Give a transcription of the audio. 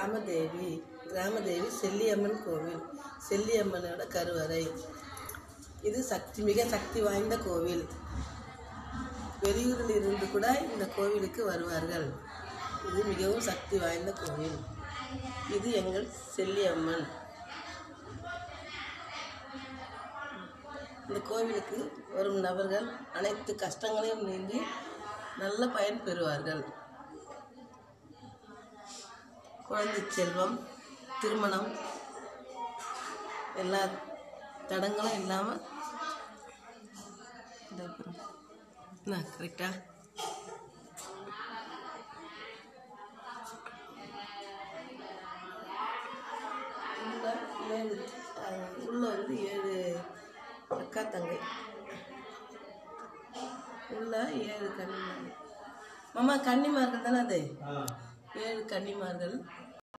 கிராமதேவி செல்லியம்மன் கோவில், செல்லியம்மனோட கருவறை. இது மிக சக்தி வாய்ந்த கோவில். வெளியூரில் இருந்து கூட இந்த கோவிலுக்கு வருவார்கள். இது மிகவும் சக்தி வாய்ந்த கோவில். இது எங்கள் செல்லியம்மன். இந்த கோவிலுக்கு வரும் நபர்கள் அனைத்து கஷ்டங்களையும் நீங்கி நல்ல பயன் பெறுவார்கள். குழந்தை செல்வம், திருமணம், எல்லா தடங்களும் இல்லாமல் கரெக்டா உள்ள 7 அக்கா தங்கை, உள்ள 7 கன்னிமார்கள். மாமா கன்னிமார்கள் தானே அது? 7 கன்னிமார்கள்.